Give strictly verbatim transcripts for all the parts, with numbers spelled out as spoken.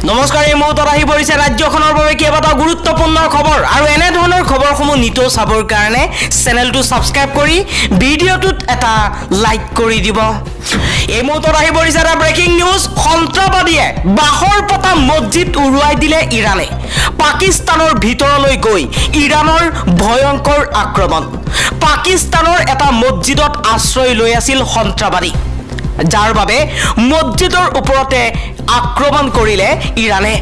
নমস্কাৰ এই মুহূৰ্তত আহি পৰিছে ৰাজ্যখনৰ বাবে কেইবাটাও গুৰুত্বপূৰ্ণ খবৰ আৰু এনে ধৰণৰ খবৰসমূহ নিতৌ চাবৰ কাৰণে চেনেলটো সাবস্ক্ৰাইব কৰি ভিডিঅ'টোত এটা লাইক কৰি দিব এই মুহূৰ্তত আহি পৰিছে এটা ব্ৰেকিং নিউজ সন্ত্ৰাসবাদীয়ে বাহৰ পতা মছজিদ উৰুৱাই দিলে ইৰানে পাকিস্তানৰ ভিতৰলৈ গৈ ইৰানৰ ভয়ংকৰ আক্ৰমণ পাকিস্তানৰ এটা মছজিদত আশ্ৰয় লৈ আছিল সন্ত্ৰাসবাদী যাৰ বাবে মছজিদৰ ওপৰতে আক্ৰমণ কৰিলে ইৰানে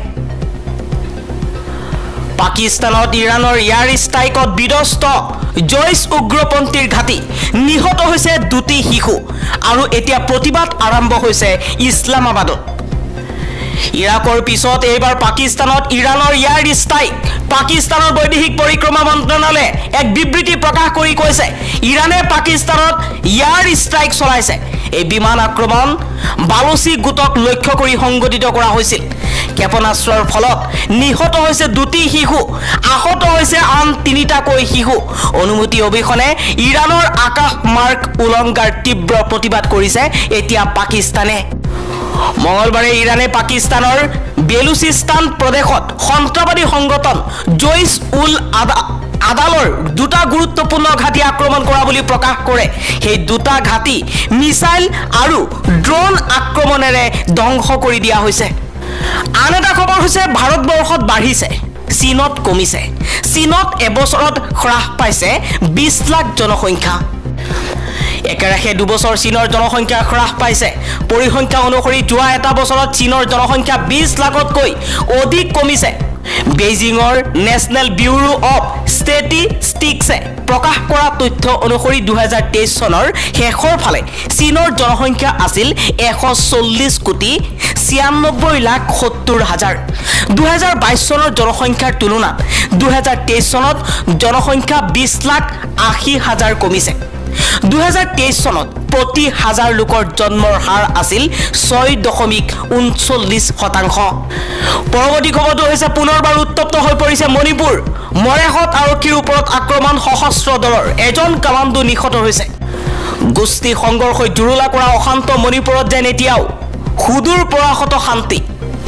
পাকিস্তানত ইৰানৰ ইয়াৰ ষ্ট্ৰাইকত বিধ্বস্ত জৈশ উগ্ৰপন্থীৰ ঘাটি নিহত হৈছে দুটি শিশু আৰু এতিয়া প্ৰতিবাদ আৰম্ভ হৈছে ইছলামাবাদত ইৰাকৰ পিছত এইবাৰ পাকিস্তানত ইৰানৰ ইয়াৰ ষ্ট্ৰাইক পাকিস্তানৰ বৈদেশিক পৰিক্ৰমা মন্ত্ৰালয়ে এক বিবৃতি প্ৰকাশ কৰি কৈছে ইৰানে পাকিস্তানত ইয়াৰ ষ্ট্ৰাইক চলাইছে এই বিমান আক্ৰমণ বালুচি গোটক লক্ষ্য কৰি সংগঠিত কৰা হৈছিল ক্ষেপণাস্ত্ৰৰ ফলত নিহত হৈছে দুটি শিশু আহত হৈছে আন তিনিটাকৈ শিশু অনুমতি অবিহনে ইৰানৰ আকাশ মাৰ্গ উলংঘাৰ তীব্ৰ প্ৰতিবাদ কৰিছে এতিয়া পাকিস্তানে মঙলবাৰে ইৰানে পাকিস্তানৰ বেলুচিস্তান প্ৰদেশত সন্ত্ৰাসবাদী সংগঠন জৈশ উল আদা আদালৰ দুটা গুৰুত্বপূৰ্ণ ঘাটি আক্ৰমণ কৰা বুলি প্ৰকাশ কৰে সেই দুটা ঘাটি মিসাইল আৰু ড্ৰোন আক্ৰমণেৰে ধ্বংস কৰি দিয়া হৈছে আন এটা খবৰ হৈছে ভাৰতবৰ্ষত বাঢ়িছে চীনত কমিছে চীনত এবছৰত হ্ৰাস পাইছে বিশ লাখ জনসংখ্যা একেৰাহে দুবছৰ চীনৰ জনসংখ্যা হ্ৰাস পাইছে পৰিসংখ্যা অনুসৰি যোৱা এটা বছৰত চীনৰ জনসংখ্যা বিশ লাখতকৈ অধিক কমিছে বেইজিঙৰ নেশ্যনেল ব্যুৰো অফ ষ্টেটিষ্টিক্সে প্ৰকাশ কৰা তথ্য অনুসৰি দুই হাজাৰ তেইছ চনৰ শেষৰ ফালে চীনৰ জনসংখ্যা আছিল এশ চল্লিছ কোটি ছিয়ানব্বৈ লাখ সত্তৰ হাজাৰ দুই হাজাৰ বাইছ চনৰ জনসংখ্যাৰ তুলনাত দুই হাজাৰ তেইছ চনত জনসংখ্যা বিশ লাখ আশী হাজাৰ কমিছে দুই হাজাৰ তেইছ চনত প্ৰতি হাজাৰ লোকৰ জন্মৰ হাৰ আছিল ছয় দশমিক ঊনচল্লিছ শতাংশ পৰৱৰ্তী খবৰটো হৈছে পুনৰবাৰ উত্তপ্ত হৈ পৰিছে মণিপুৰ মৰেহত আৰক্ষীৰ ওপৰত আক্ৰমণ সশস্ত্ৰ দলৰ এজন কামাণ্ডো নিহত হৈছে গোষ্ঠী সংঘৰ্ষই জুৰুলা কৰা অশান্ত মণিপুৰত যেন এতিয়াও সুদূৰ পৰাহত শান্তি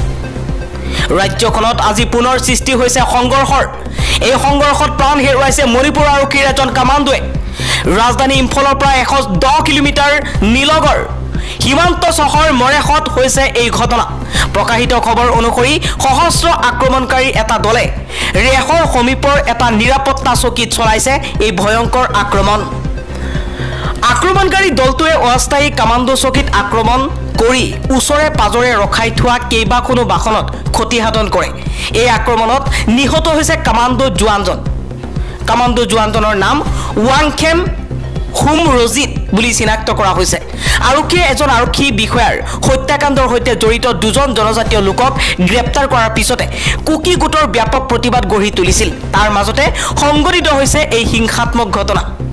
ৰাজ্যখনত আজি পুনৰ সৃষ্টি হৈছে সংঘৰ্ষৰ এই সংঘৰ্ষত প্ৰাণ হেৰুৱাইছে মণিপুৰ আৰক্ষীৰ এজন কামাণ্ডোৱে ৰাজধানী ইম্ফলৰ পৰা এশ দহ কিলোমিটাৰ নীলগড় সীমান্ত চহৰ মৰেহত হৈছে এই ঘটনা প্ৰকাশিত খবৰ অনুসৰি সশস্ত্ৰ আক্ৰমণকাৰী এটা দলে ৰেহৰ সমীপৰ এটা নিৰাপত্তা চকীত চলাইছে এই ভয়ংকৰ আক্ৰমণ আক্ৰমণকাৰী দলটোৱে অস্থায়ী কামাণ্ডো চকীত আক্ৰমণ কৰি ওচৰে পাজৰে ৰখাই থোৱা কেইবাখনো বাহনত ক্ষতিসাধন কৰে এই আক্ৰমণত নিহত হৈছে কামাণ্ডো জোৱানজন কামাণ্ডো জোৱানজনৰ নাম ৱাংখেম হুম ৰজিত বুলি চিনাক্ত কৰা হৈছে আৰক্ষীয়ে এজন আৰক্ষী বিষয়াৰ হত্যাকাণ্ডৰ সৈতে জড়িত দুজন জনজাতীয় লোকক গ্ৰেপ্তাৰ কৰাৰ পিছতে কুকি গোটৰ ব্যাপক প্ৰতিবাদ গঢ়ি তুলিছিল তাৰ মাজতে সংঘটিত হৈছে এই হিংসাত্মক ঘটনা